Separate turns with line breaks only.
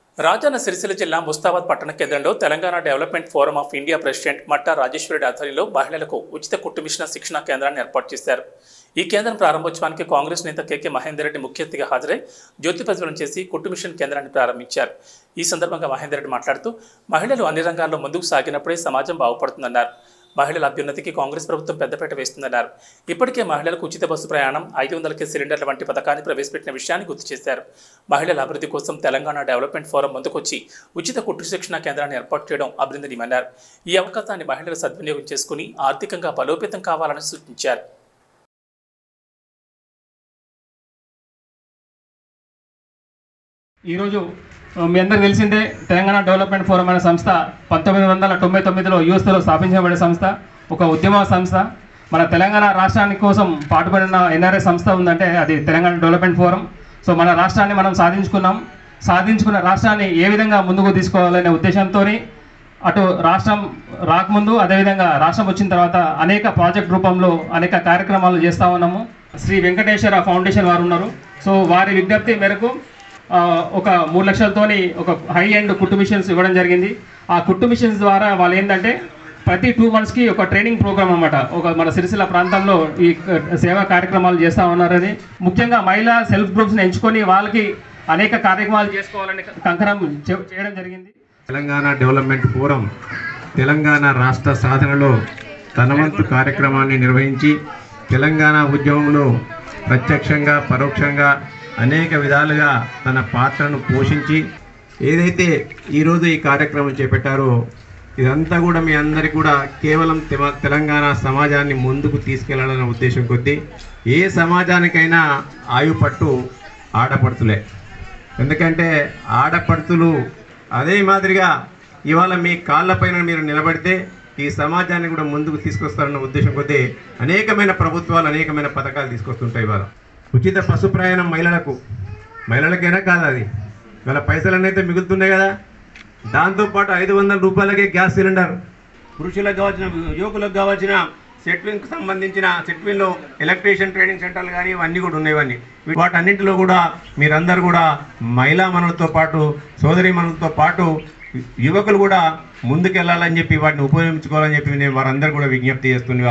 రాజన్న సిరిసిల్ల జిల్లా ముస్తాబాద్ పట్టణ కేంద్రంలో Telangana development forum of India president Matta Rajeshwari ఆధ్వర్యంలో మహిళలకు ఉచిత కుట్టు మిషన్ శిక్షణ కేంద్రాన్ని ఏర్పాటు చేశారు. ఈ కేంద్రం ప్రారంభోత్సవానికి కాంగ్రెస్ నేత కేకే మహేందర్ రెడ్డి ముఖ్య అతిథిగా హాజరై జ్యోతి ప్రజ్వలన చేసి కుట్టు మిషన్ కేంద్రాన్ని ప్రారంభించారు. ఈ సందర్భంగా మహేందర్ రెడ్డి మాట్లాడుతూ మహిళలు అన్ని రంగాల్లో ముందుకు సాగినప్పుడే సమాజం బాగుపడుతుందన్నారు. మహిళల అభ్యున్నతికి కాంగ్రెస్ ప్రభుత్వం పెద్దపీట వేస్తుందన్నారు. ఇప్పటికే మహిళలకు ఉచిత బస్సు ప్రయాణం, 500 సిలిండర్ల వంటి పథకాన్ని ప్రవేశపెట్టిన విషయాన్ని గుర్తు చేశారు. మహిళల అభివృద్ధి కోసం తెలంగాణ డెవలప్మెంట్ ఫోరం ముందుకొచ్చి ఉచిత కుట్టు శిక్షణ కేంద్రాన్ని ఏర్పాటు చేయడం అభినందనీయమన్నారు. ఈ అవకాశాన్ని మహిళలు సద్వినియోగం చేసుకుని ఆర్థికంగా బలోపేతం కావాలని సూచించారు.
ఈరోజు మీ అందరికీ తెలిసిందే, తెలంగాణ డెవలప్మెంట్ ఫోరం అనే సంస్థ 1999లో యూఎస్లో స్థాపించబడే సంస్థ, ఒక ఉద్యమ సంస్థ. మన తెలంగాణ రాష్ట్రానికి కోసం పాటుపడిన ఎన్ఆర్ఐ సంస్థ ఉందంటే అది తెలంగాణ డెవలప్మెంట్ ఫోరం. సో మన రాష్ట్రాన్ని మనం సాధించుకున్న రాష్ట్రాన్ని ఏ విధంగా ముందుకు తీసుకోవాలనే ఉద్దేశంతో అటు రాష్ట్రం రాకముందు, అదేవిధంగా రాష్ట్రం వచ్చిన తర్వాత అనేక ప్రాజెక్ట్ రూపంలో అనేక కార్యక్రమాలు చేస్తూ ఉన్నాము. శ్రీ వెంకటేశ్వర ఫౌండేషన్ వారు ఉన్నారు. సో వారి విజ్ఞప్తి మేరకు ఒక 3 లక్షలతోని ఒక హై ఎండ్ కుట్టు మిషన్స్ ఇవ్వడం జరిగింది. ఆ కుట్టు మిషన్స్ ద్వారా వాళ్ళు ఏంటంటే ప్రతి 2 monthsకి ఒక ట్రైనింగ్ ప్రోగ్రామ్ అన్నమాట. మన సిరిసిల్ల ప్రాంతంలో ఈ సేవా కార్యక్రమాలు చేస్తూ ఉన్నారని, ముఖ్యంగా మహిళా సెల్ఫ్ గ్రూప్స్ని ఎంచుకొని వాళ్ళకి అనేక కార్యక్రమాలు చేసుకోవాలని కంకణం చేయడం జరిగింది.
తెలంగాణ డెవలప్మెంట్ ఫోరం తెలంగాణ రాష్ట్ర సాధనలో తన వంతు కార్యక్రమాన్ని నిర్వహించి తెలంగాణ ఉద్యమంలో ప్రత్యక్షంగా పరోక్షంగా అనేక విధాలుగా తన పాత్రను పోషించి ఏదైతే ఈరోజు ఈ కార్యక్రమం చేపట్టారో ఇదంతా కూడా మీ అందరికీ కూడా కేవలం తెలంగాణ సమాజాన్ని ముందుకు తీసుకెళ్లాలనే ఉద్దేశం కొద్దీ, ఏ సమాజానికైనా ఆయుపట్టు ఆడపడుతులే. ఎందుకంటే ఆడపడుతులు అదే మాదిరిగా ఇవాళ మీ కాళ్ళపైన మీరు నిలబడితే ఈ సమాజాన్ని కూడా ముందుకు తీసుకొస్తారన్న ఉద్దేశం కొద్దీ అనేకమైన ప్రభుత్వాలు అనేకమైన పథకాలు తీసుకొస్తుంటాయి. ఇవాళ ఉచిత బస్సు ప్రయాణం మహిళలకైనా కాదు, అది వాళ్ళ పైసలన్నీ అయితే మిగులుతున్నాయి కదా. దాంతోపాటు 500 రూపాయలకే గ్యాస్ సిలిండర్, పురుషులకు కావాల్సిన, యువకులకు కావాల్సిన సెట్విన్కి సంబంధించిన సెట్విన్లో ఎలక్ట్రీషియన్ ట్రైనింగ్ సెంటర్లు కానీ ఇవన్నీ కూడా ఉన్నాయి. వాటన్నింటిలో కూడా మీరందరూ కూడా మహిళా మనులతో పాటు సోదరి మనులతో పాటు యువకులు కూడా ముందుకెళ్లాలని చెప్పి వాటిని ఉపయోగించుకోవాలని చెప్పి నేను వారందరూ కూడా విజ్ఞప్తి చేస్తున్నాను.